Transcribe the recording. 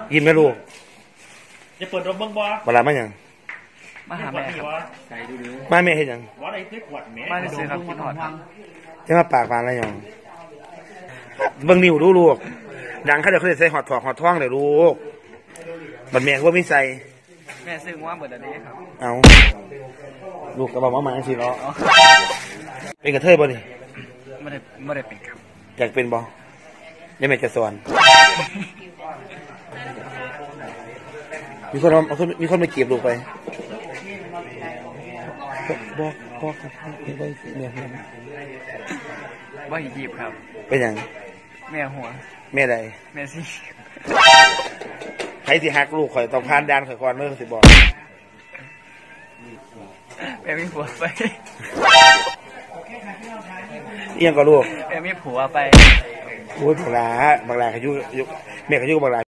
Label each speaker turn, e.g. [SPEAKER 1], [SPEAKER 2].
[SPEAKER 1] ยิ้มนะลูก
[SPEAKER 2] จะเปิดรถเบิ้งบ่
[SPEAKER 1] เวลามาอย่าง
[SPEAKER 2] มาหาแม่ครับ
[SPEAKER 1] มาแม่เห็นยัง
[SPEAKER 2] ว่าอะไรซื้อขวดแม่
[SPEAKER 3] มาซื้อครับคิดหอดครับ
[SPEAKER 1] จะมาปากฟานอะไรอย่างเบิ้งนิ้วดูลูกดังเขาจะเขาจะใส่หอดถอกหอดท้องเลยลูกบัดแม่ก็ไม่ใส่
[SPEAKER 3] แม่ซื้อว่าเบิดอะไรครับ
[SPEAKER 1] เอาลูกกระบอกมาสิเนาะเป็นกระเทยบ่ดิ
[SPEAKER 3] ไม่ได้เป็นครับ
[SPEAKER 1] อยากเป็นบ่ยังไม่จะสอนมีคนมาเก็บลูกไปบอกครับเนี่ย
[SPEAKER 3] ว่าหีบครับ
[SPEAKER 1] เป็นยัง
[SPEAKER 3] แม่หัว
[SPEAKER 1] แม่ใด
[SPEAKER 3] แม่สิ
[SPEAKER 1] ใครที่หักลูกข่อยต้องพานดานข่อยก่อนเมื่อสิบอก
[SPEAKER 3] แม่มีผัวไป
[SPEAKER 1] เอียงกับลูก
[SPEAKER 3] แม่มีผัวไป
[SPEAKER 1] โอ้ยบักหลาขยุแม่ขยุบักหลา